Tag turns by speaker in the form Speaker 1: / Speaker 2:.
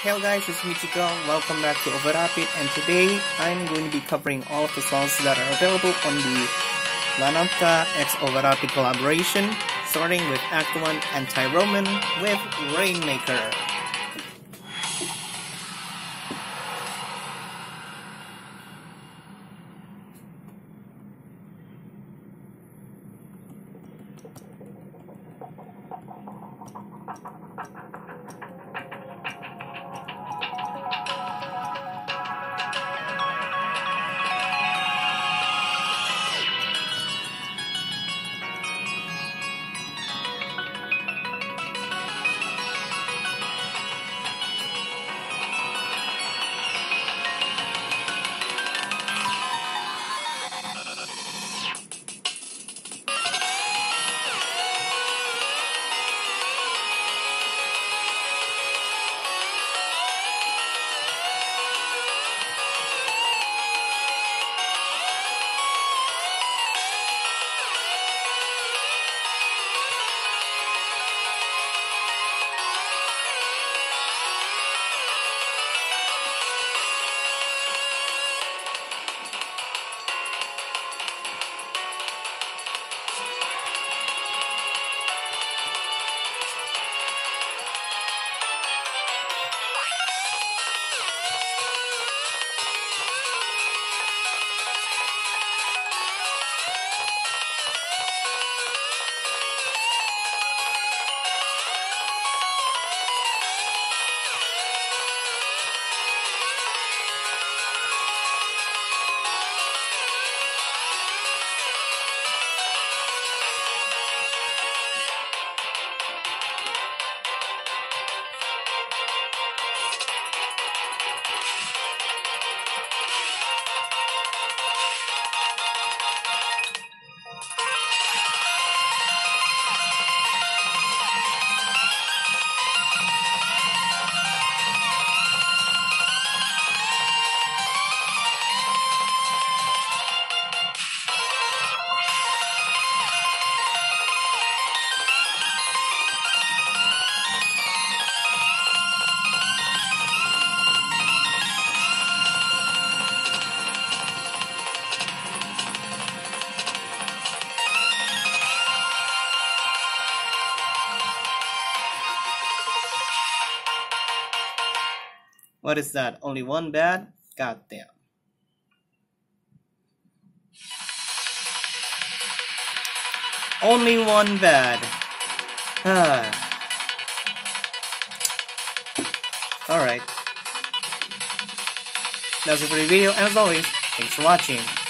Speaker 1: Hello guys, it's Michiko. Welcome back to Overrapid, and today I'm going to be covering all of the songs that are available on the Lananta X Overrapid collaboration, starting with Act 1 Anti-Roman with Rainmaker. What is that? Only one bad? Goddamn. Only one bad. Alright. That's it for the video, and as always, thanks for watching.